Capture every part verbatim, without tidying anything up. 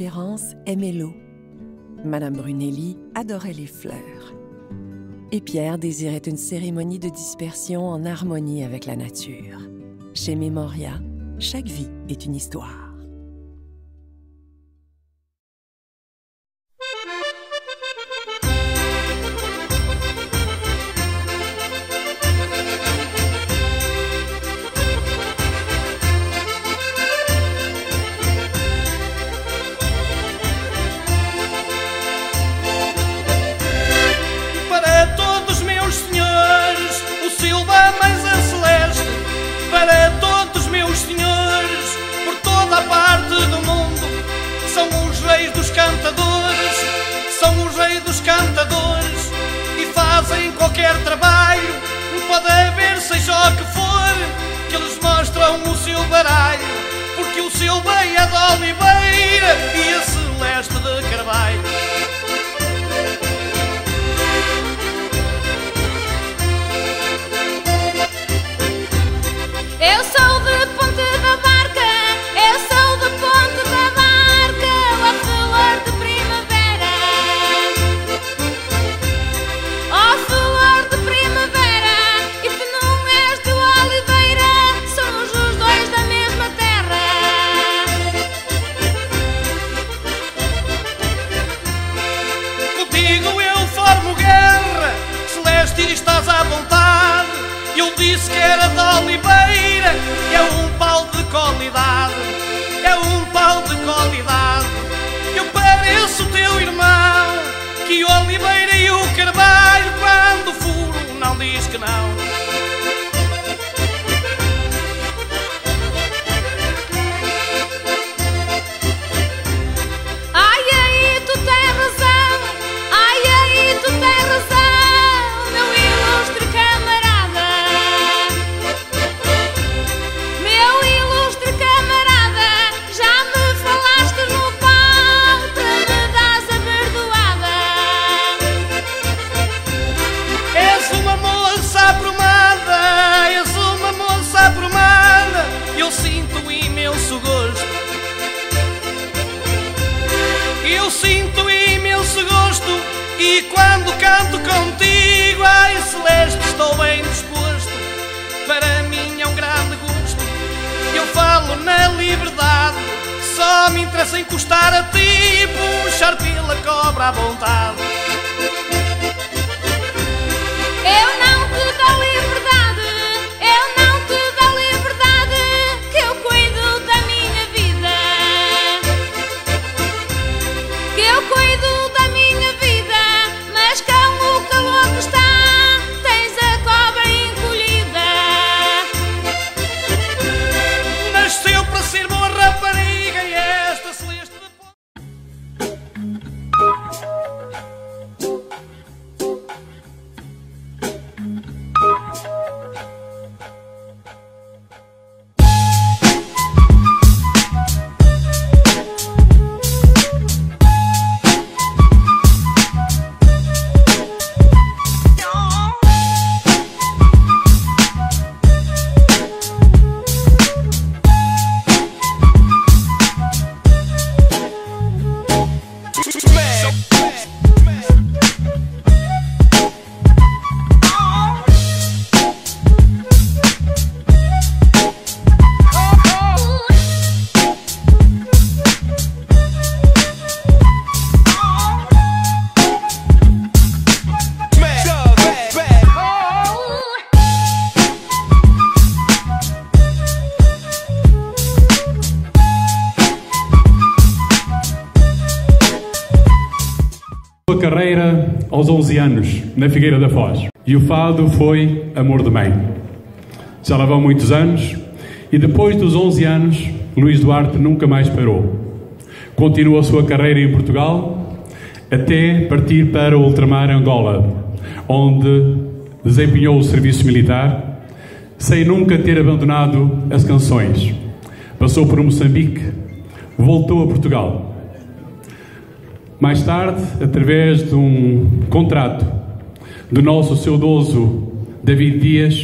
Espérance aimait l'eau. Madame Brunelli adorait les fleurs. Et Pierre désirait une cérémonie de dispersion en harmonie avec la nature. Chez Memoria, chaque vie est une histoire. Cantadores e fazem qualquer trabalho, pode haver seja o que for, que eles mostram o seu baralho, porque o seu bem é de Oliveira e a Celeste de Carvalho. Eu sou de Ponte da Barca, eu sou de Ponte da Barca, a flor de primavera. Ó flor de primavera, e tu não és de Oliveira, somos os dois da mesma terra. Contigo eu formo guerra, Celeste, estás à vontade. Eu disse que era de Oliveira, é um pau de qualidade, é um pau de qualidade. Eu pareço teu irmão, que o Oliveira e o Carvalho, quando furo, não diz que não. Ai, aí tu tens razão, ai, aí tu tens razão, meu ilustre camarada. Meu ilustre camarada, já me falaste no pau, para me dares a perdoada. És uma moça aprumada, és uma moça aprumada, eu sinto imenso gosto. Eu sinto imenso gosto e quando canto contigo, ai Celeste, estou bem disposto. Para mim é um grande gosto. Eu falo na liberdade, só me interessa encostar a ti e puxar pela cobra à vontade. Eu não te dou liberdade, eu não te dou liberdade, que eu cuido da minha vida. Que eu cuido da minha vida, mas com o calor que está, tens a cobra encolhida. Nasceu para ser boa rapariga e esta Celeste de carreira aos onze anos, na Figueira da Foz. E o fado foi Amor de Mãe. Já lá vão muitos anos e depois dos onze anos, Luís Duarte nunca mais parou. Continuou a sua carreira em Portugal até partir para o ultramar Angola, onde desempenhou o serviço militar sem nunca ter abandonado as canções. Passou por Moçambique, voltou a Portugal. Mais tarde, através de um contrato do nosso saudoso David Dias,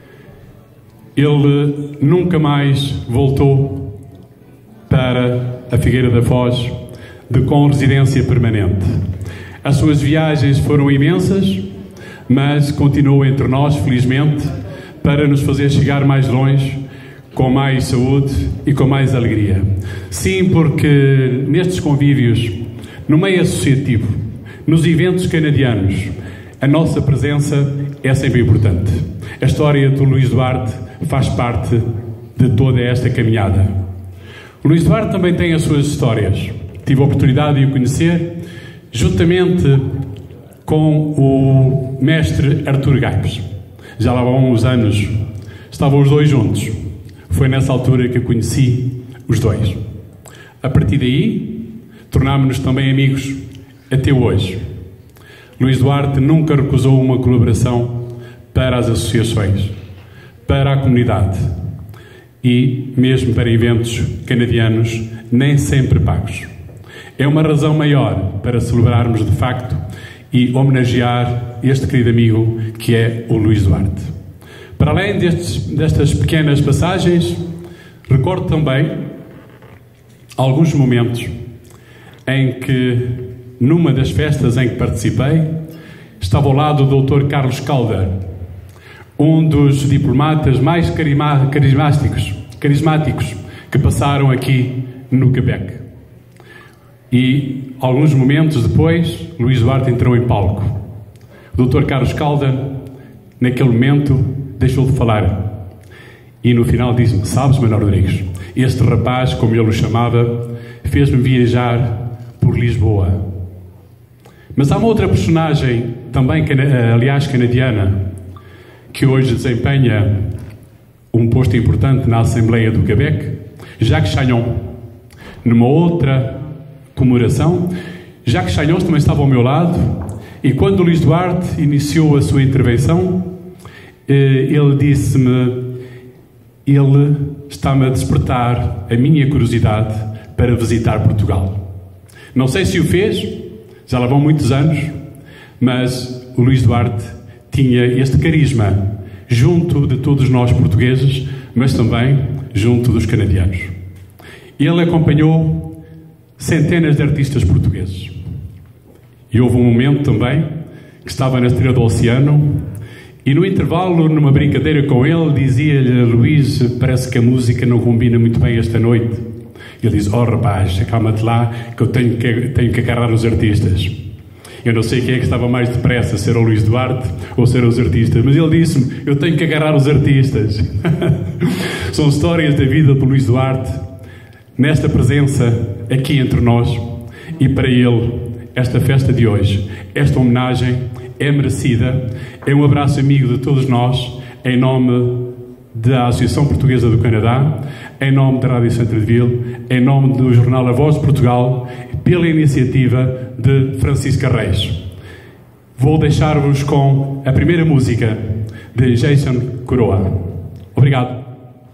ele nunca mais voltou para a Figueira da Foz, de com residência permanente. As suas viagens foram imensas, mas continuou entre nós, felizmente, para nos fazer chegar mais longe, com mais saúde e com mais alegria. Sim, porque nestes convívios, no meio associativo, nos eventos canadianos, a nossa presença é sempre importante. A história do Luís Duarte faz parte de toda esta caminhada. O Luís Duarte também tem as suas histórias. Tive a oportunidade de o conhecer juntamente com o mestre Artur Gaipes. Já lá vão uns anos, estavam os dois juntos. Foi nessa altura que eu conheci os dois. A partir daí, tornámos-nos também amigos até hoje. Luís Duarte nunca recusou uma colaboração para as associações, para a comunidade e mesmo para eventos canadianos nem sempre pagos. É uma razão maior para celebrarmos de facto e homenagear este querido amigo que é o Luís Duarte. Para além destes, destas pequenas passagens, recordo também alguns momentos em que, numa das festas em que participei, estava ao lado do doutor Carlos Calder, um dos diplomatas mais carismáticos, carismáticos que passaram aqui no Quebec. E, alguns momentos depois, Luís Duarte entrou em palco. O doutor Carlos Calder, naquele momento, deixou de falar. E no final disse-me: sabes, Manuel Rodrigues, este rapaz, como ele o chamava, fez-me viajar por Lisboa. Mas há uma outra personagem, também, aliás, canadiana, que hoje desempenha um posto importante na Assembleia do Quebec, Jacques Chagnon. Numa outra comemoração, Jacques Chagnon também estava ao meu lado, e quando o Luís Duarte iniciou a sua intervenção, ele disse-me: ele está-me a despertar a minha curiosidade para visitar Portugal. Não sei se o fez, já lá vão muitos anos, mas o Luís Duarte tinha este carisma junto de todos nós portugueses, mas também junto dos canadianos. Ele acompanhou centenas de artistas portugueses. E houve um momento também que estava na estrela do oceano e no intervalo, numa brincadeira com ele, dizia-lhe: Luís, parece que a música não combina muito bem esta noite. E ele diz: oh rapaz, acalma-te lá que eu tenho que, tenho que agarrar os artistas. Eu não sei quem é que estava mais depressa, ser o Luís Duarte ou ser os artistas, mas ele disse-me: eu tenho que agarrar os artistas. São histórias da vida do Luís Duarte, nesta presença aqui entre nós, e para ele esta festa de hoje, esta homenagem é merecida. É um abraço amigo de todos nós, em nome da Associação Portuguesa do Canadá, em nome da Rádio Centre-Ville, em nome do jornal A Voz de Portugal, pela iniciativa de Francisca Reis. Vou deixar-vos com a primeira música de Jason Coroa. Obrigado.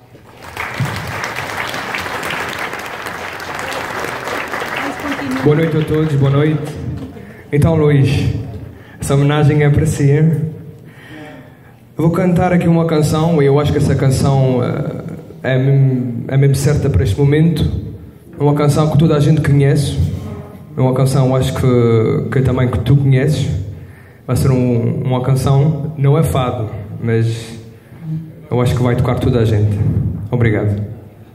Boa noite a todos, boa noite. Então, Luís, essa homenagem é para si, hein? Eu vou cantar aqui uma canção, e eu acho que essa canção uh, é, mesmo, é mesmo certa para este momento. É uma canção que toda a gente conhece. É uma canção, acho que, que também que tu conheces. Vai ser um, uma canção, não é fado, mas eu acho que vai tocar toda a gente. Obrigado.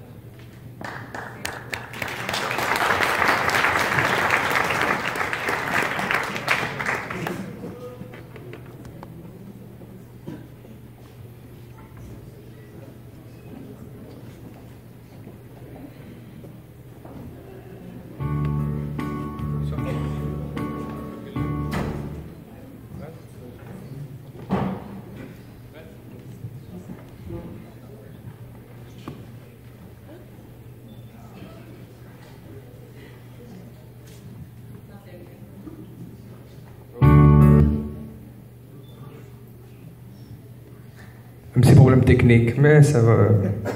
Un petit problème technique, mais ça va.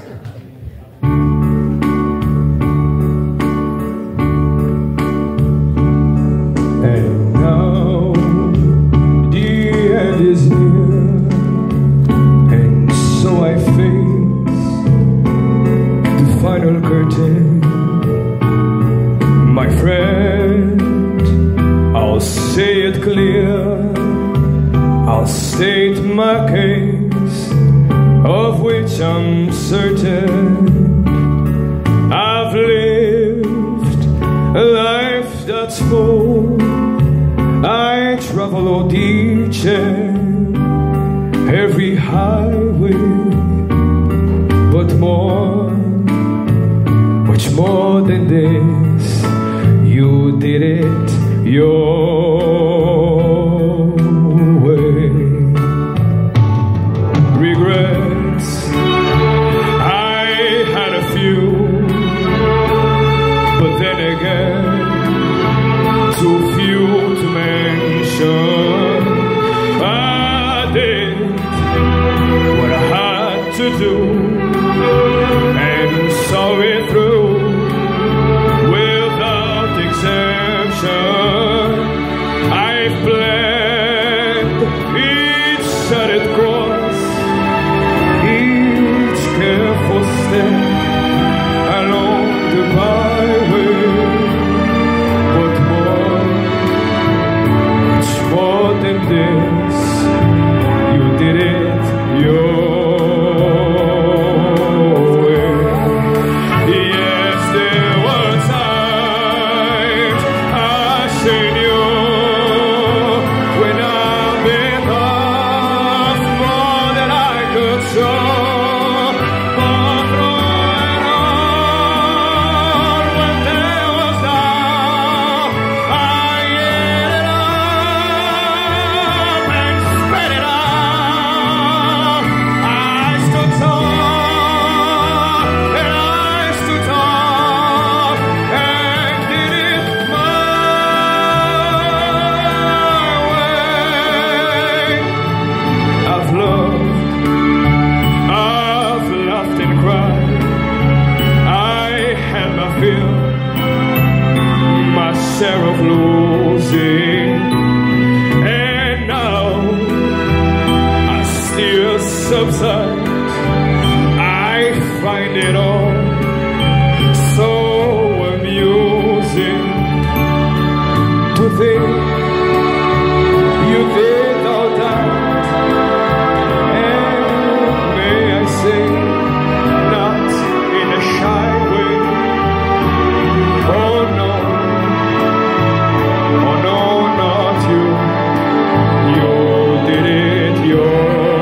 And now the end is near, and so I face the final curtain. it clear, I'll state my case, of which I'm certain. I've lived a life that's full. I travel all each and every highway, but more, much more than this, you did it your way. Regrets, I had a few, but then again, too few to mention. I did what I had to do and saw it through without exemption. I've planned each shattered course, each careful step along the byway, but more, much more than this, you did it your way. Yes, there were times I seen you when I bit off more than I could show. But through it all, when there was doubt, I ate it up and spread it out. I stood tall, and I stood tall, and did it my way. I've loved, I've laughed and cried, I had my fill, my share of losing, and now I still subside. I find it all so amusing to think you did all that, and may I say, not in a shy way. Oh no, oh no, not you. You did it your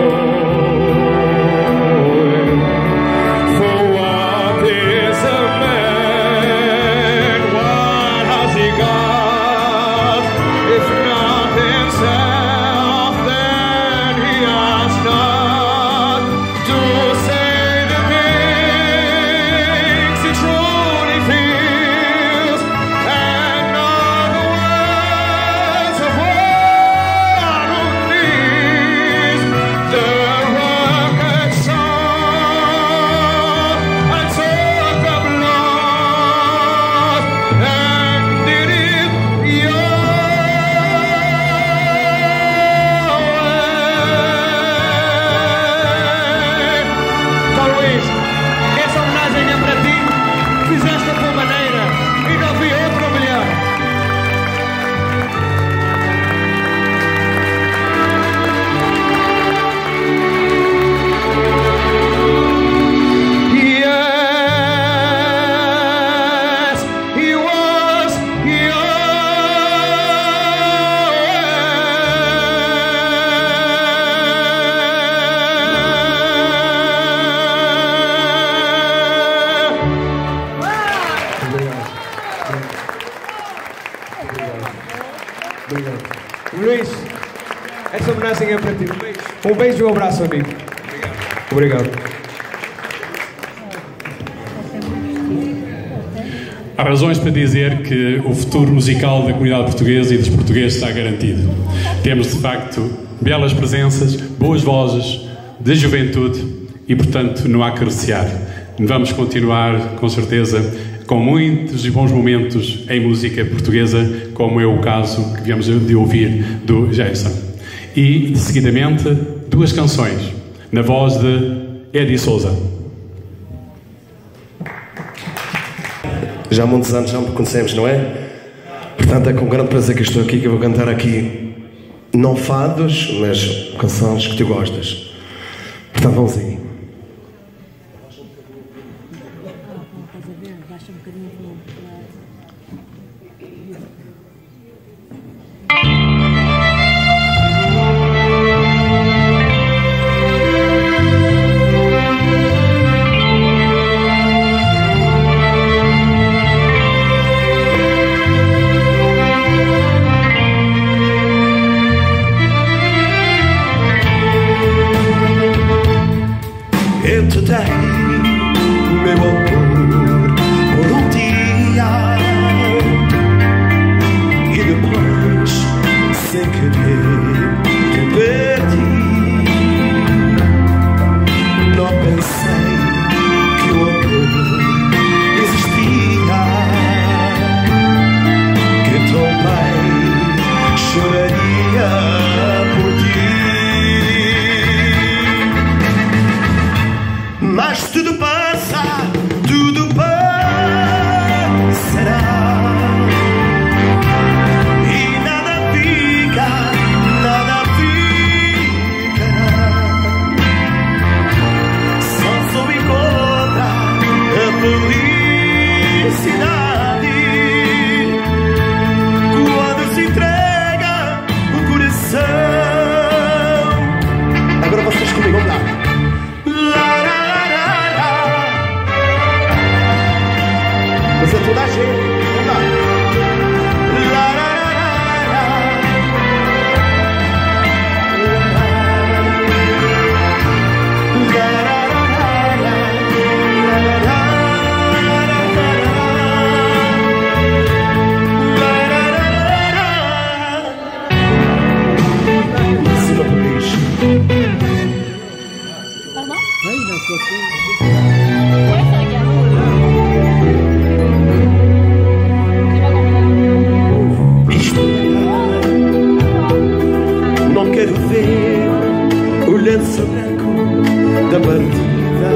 way. For what is a man? What has he got? If not himself, then he has not to say the things he truly feels, and not the words of one who needs the rugged soul. I took the blood and did it your way. Então, Luís, essa homenagem é para ti. Fizeste a tua maneira e não vi outra melhor. Yes, he was Obrigado. Luís, essa homenagem é para ti. Um beijo, um beijo e um abraço, amigo. Obrigado. Há razões para dizer que o futuro musical da comunidade portuguesa e dos portugueses está garantido. Temos, de facto, belas presenças, boas vozes, de juventude e, portanto, não há que recear. Vamos continuar, com certeza, com muitos e bons momentos em música portuguesa, como é o caso que viemos de ouvir do Jason. E, seguidamente, duas canções, na voz de Eddie Souza. Já há muitos anos já me conhecemos, não é? Portanto, é com grande prazer que estou aqui, que eu vou cantar aqui não fados, mas canções que tu gostas. Portanto, vamos aí. Eu te dei meu amor por um dia e depois, sem querer, te perdi. Não pensei que o amor existia, que tão bem choraria por ti. Mas tudo passa, tudo passará, e nada fica, nada ficará. Só só encontra a felicidade quando se entrega o coração. Agora vocês comigo, vamos lá. Mas é toda a gente, vamos lá. La, la, la, la, la. La, la, la, la, la. La, la, la, la, la. Ensina pro bicho. Ai, não, tô aqui. Não quero ver o lenço branco da partida.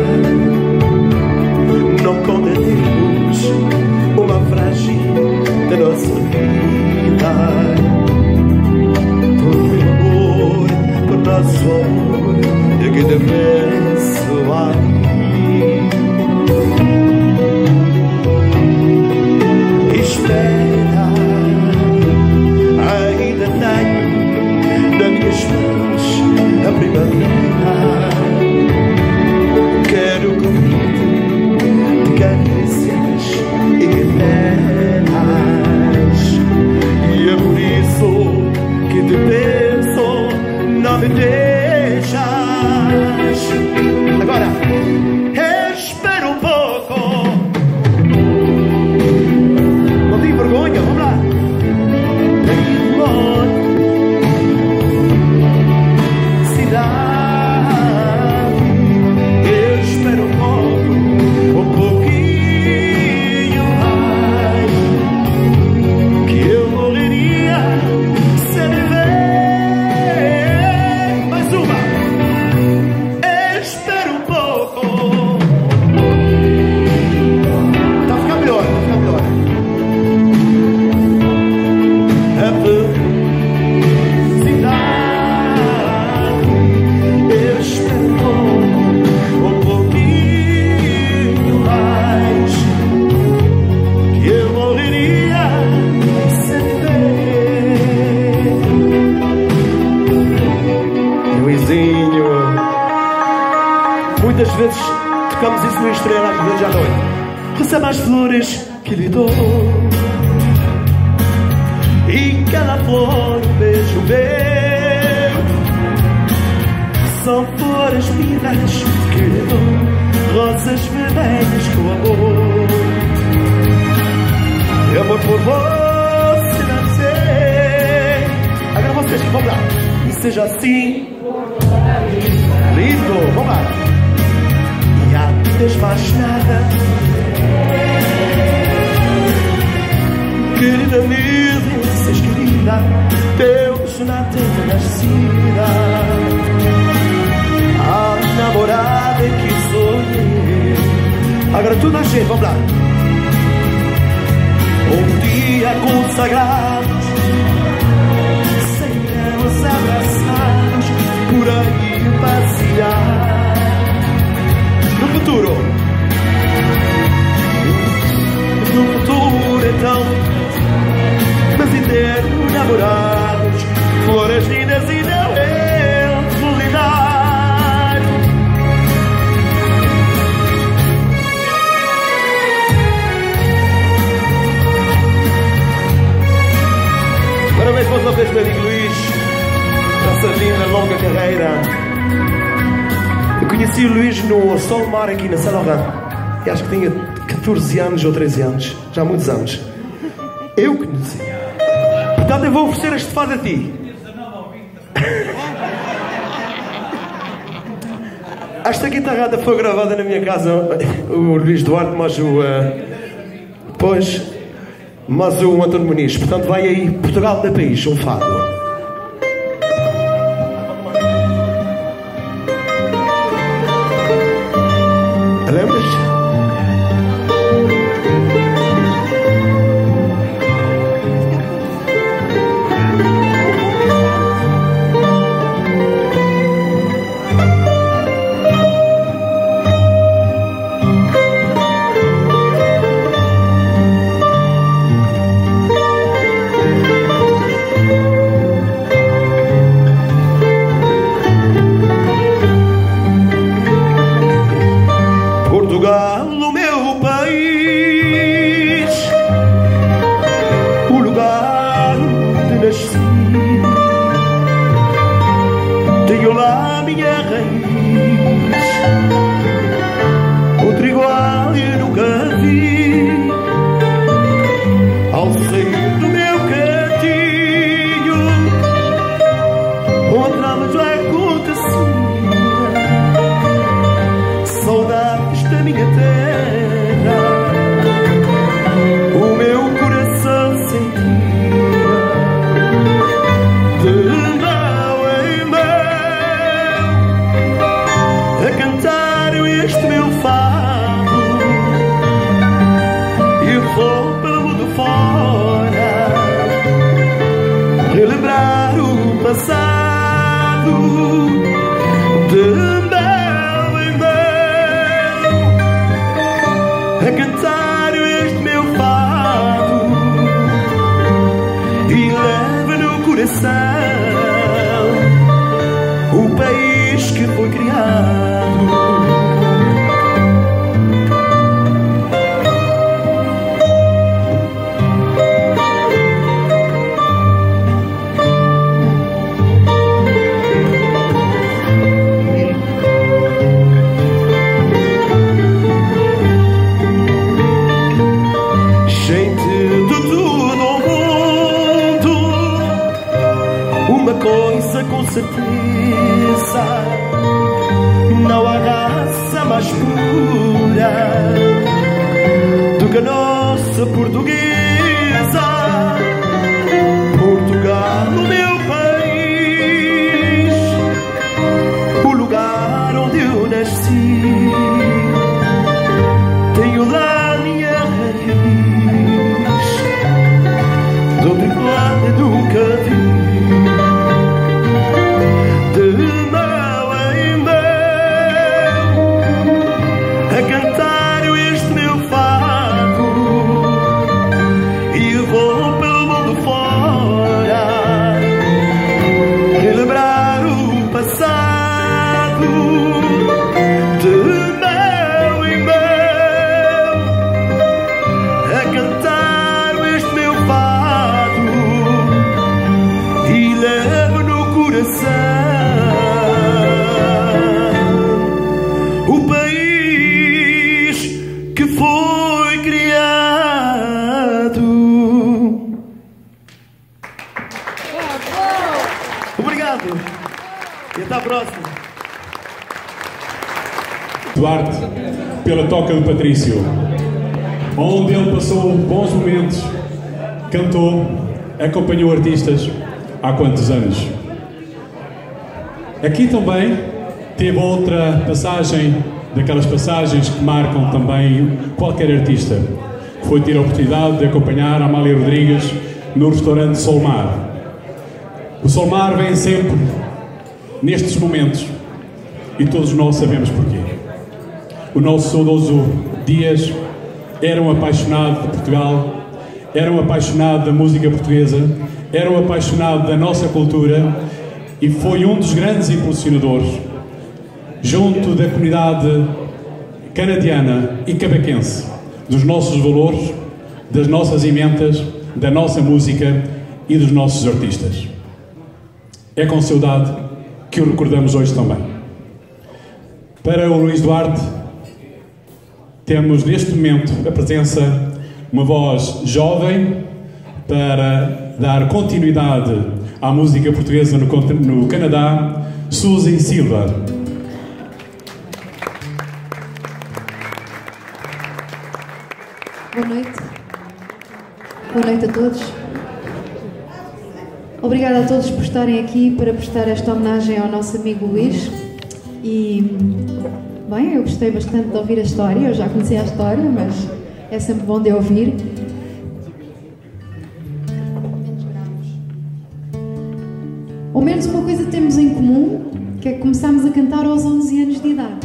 Não condenemos uma frágil da nossa vida. Por amor, por nosso amor, eu que te penso aí. Espera, ainda tenho nas minhas mãos a primavera. Quero comer de carícias eternas, e é por isso que te penso, não me deixas. Agora, espera um pouco. Não tem vergonha, vamos lá. Eu espero um pouco, um pouquinho mais, que eu morreria sem me ver. Mais uma. Eu espero um pouco. Tá ficando melhor, tá ficando melhor. É por muitas vezes tocamos isso no estrela às vezes à noite. Receba as flores que lhe dou, e cada flor um beijo meu. São flores vivas que lhe dou, rosas vermelhas com amor. E amor por você nascer. Agora vocês que vão lá. E seja assim. Lindo, vamos lá. E antes mais nada, querida, me dizes, querida, Deus na terra nascida, a namorada que sonhei. Agora tudo a gente, vamos lá. Um dia consagrados, sem Deus a imaginas e não é solidário. Parabéns mais uma vez, meu amigo Luís, nessa linda, longa carreira. Eu conheci o Luís no Sol Mar aqui na Saint-Laurent. E acho que tinha catorze anos ou treze anos, já há muitos anos. Eu conheci. Portanto, eu vou oferecer este fado a ti. Esta guitarrada foi gravada na minha casa, o Luís Duarte, mas o... Uh, pois, mas o António Muniz. Portanto, vai aí, Portugal da País, um fado. Lembras? Portugal, o meu país, o lugar onde nasci, tenho lá minha raiz, outro igual eu nunca vi. Ao sair do meu cantinho, onde nada já acontecia, saudades da minha terra, o meu coração sentia, de mão em mão, a cantar este meu fado, e vou pelo mundo fora, relembrar o passado, de a cantar este meu fado, e leva no coração o país que foi criado. Coisa com certeza, não há raça mais pura do que a nossa portuguesa. Portugal, o meu país, o lugar onde eu nasci, tenho lá minha raiz, de outro lado eu nunca vi. O país que foi criado. Obrigado e até a próxima. Duarte, pela toca do Patrício, onde ele passou bons momentos, cantou, acompanhou artistas há quantos anos. Aqui também teve outra passagem, daquelas passagens que marcam também qualquer artista. Foi ter a oportunidade de acompanhar a Amália Rodrigues no restaurante Solmar. O Solmar vem sempre nestes momentos e todos nós sabemos porquê. O nosso saudoso Dias era um apaixonado de Portugal, era um apaixonado da música portuguesa, era um apaixonado da nossa cultura e foi um dos grandes impulsionadores, junto da comunidade canadiana e cavaquense, dos nossos valores, das nossas emendas, da nossa música e dos nossos artistas. É com saudade que o recordamos hoje também. Para o Luís Duarte, temos neste momento a presença de uma voz jovem para dar continuidade à música portuguesa no, no Canadá, Suzy Silva. Boa noite. Boa noite a todos. Obrigada a todos por estarem aqui para prestar esta homenagem ao nosso amigo Luís. E, bem, eu gostei bastante de ouvir a história. Eu já conhecia a história, mas é sempre bom de ouvir. Ao menos uma coisa temos em comum, que é que começámos a cantar aos onze anos de idade.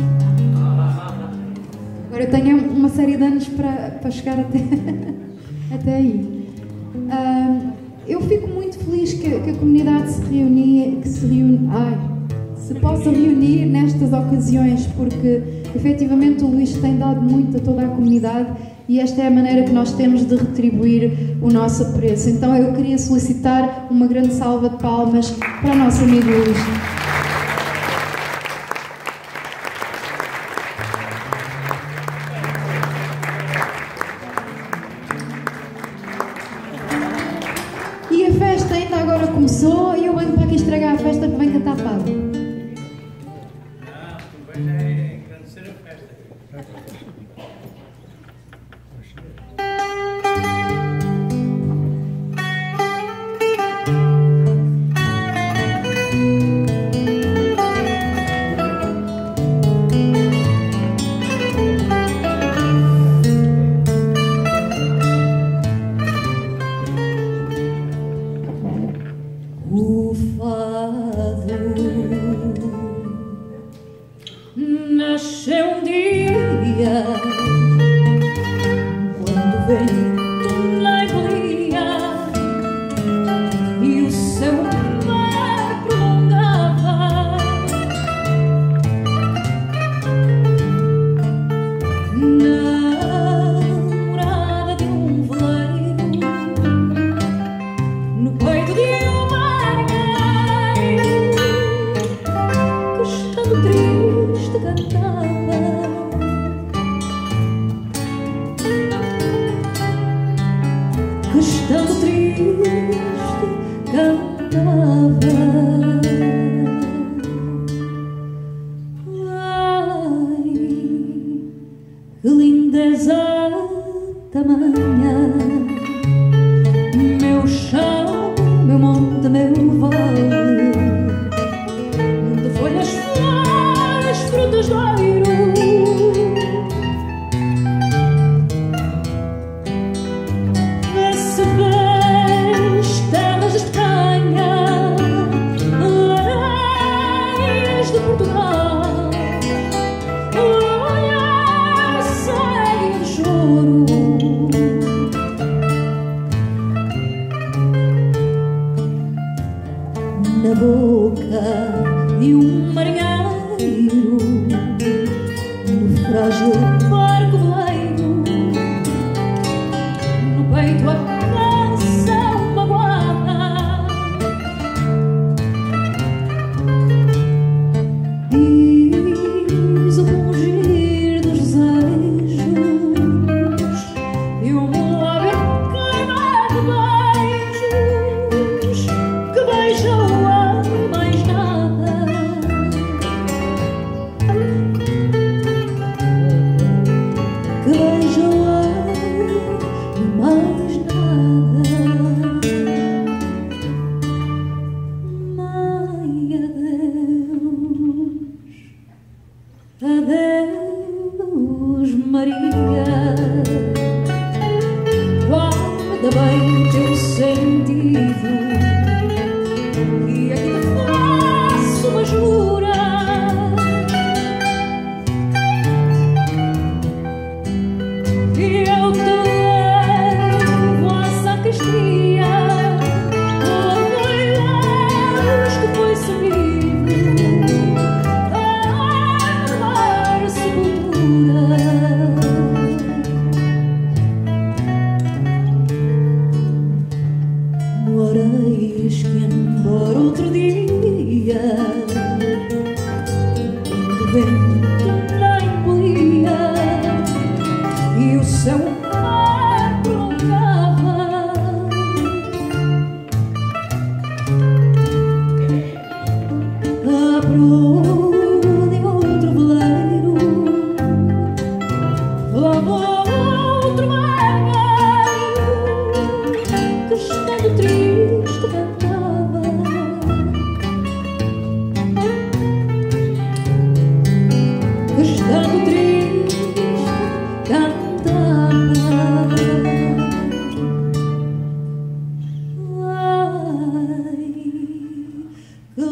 Agora eu tenho uma série de anos para, para chegar até, até aí. Uh, eu fico muito feliz que, que a comunidade se reunia, que se reúne, ai, se possa reunir nestas ocasiões, porque efetivamente o Luís tem dado muito a toda a comunidade e esta é a maneira que nós temos de retribuir o nosso apreço. Então eu queria solicitar uma grande salva de palmas para o nosso amigo Luís. E a festa ainda agora começou e eu venho para aqui estragar a festa que vem cantar fado. Foi subir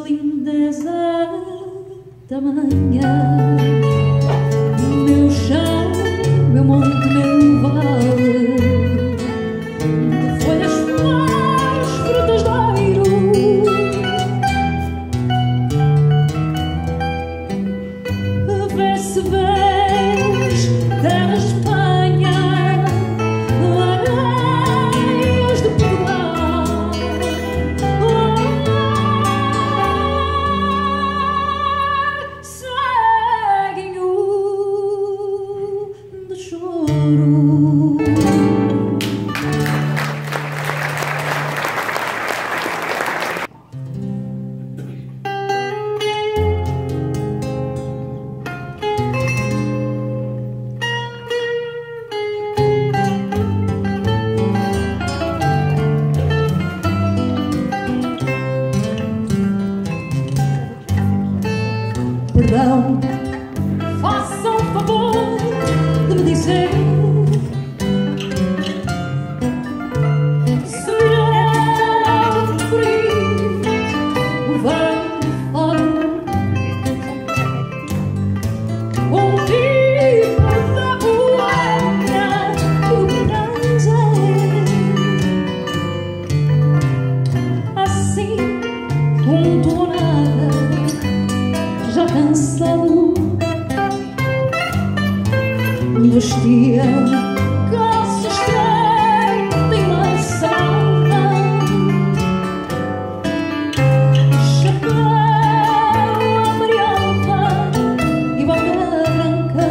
lindeza tamanha. Meu chão, meu monte, meu vale, de folhas, flores, frutas do airo. Vê se vês terras de Espanha, areias de Portugal. Seguem-o de choro. Perdão, façam o favor de me dizer se virão por aí o velho fado, o tipo da boêmia do prazer. Assim, junto ao nada, já cansado, vestia calça estreita e maçada, chapéu amarelava e barba branca.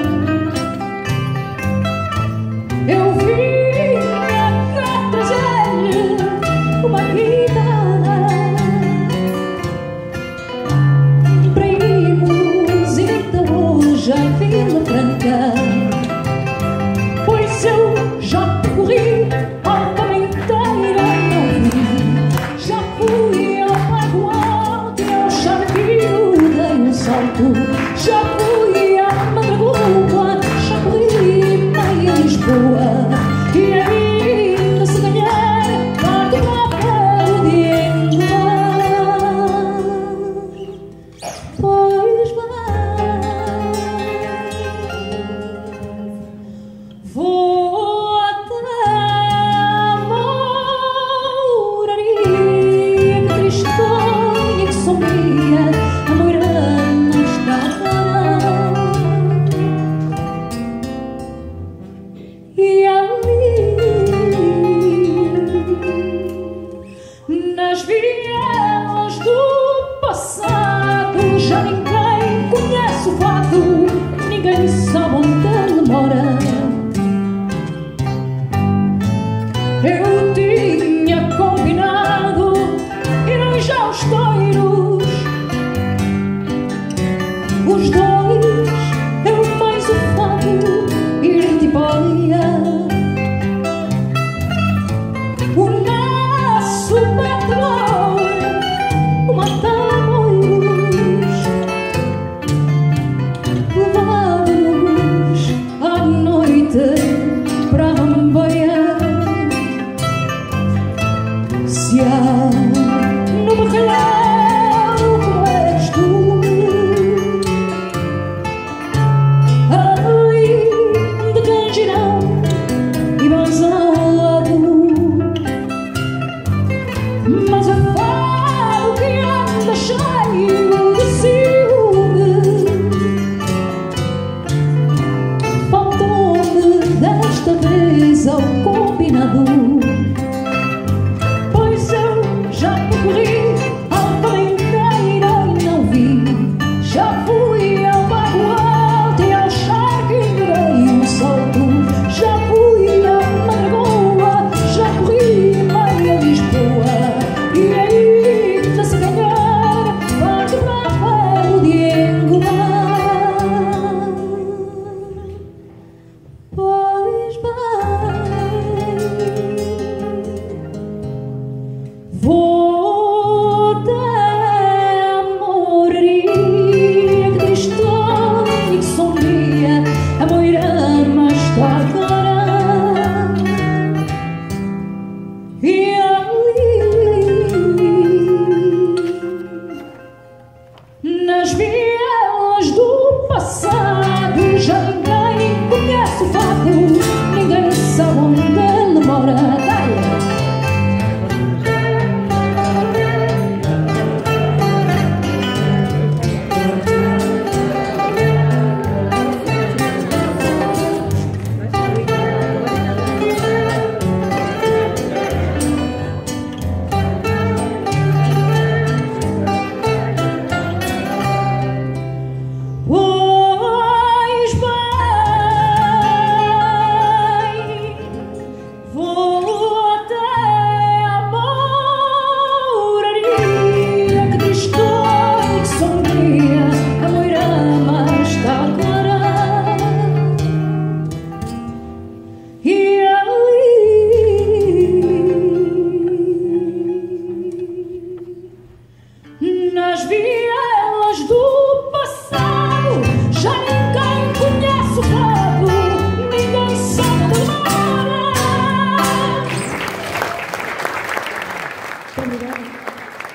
Eu vi a trazer-lhe uma guitarra para irmos então hoje à Vila Franca. Nas vielas do passado já ninguém conhece o fado, ninguém sabe onde ele mora. Nas vielas do passado já ninguém conhece o fado, ninguém sabe onde mora. Obrigada.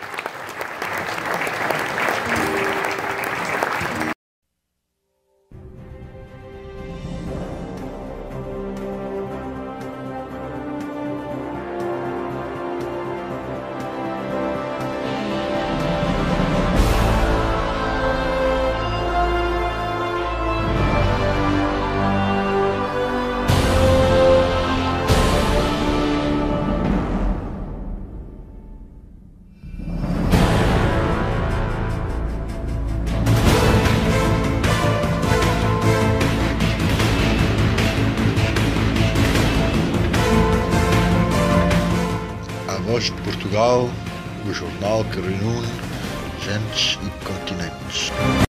Voz de Portugal, o jornal que reúne gentes e continentes.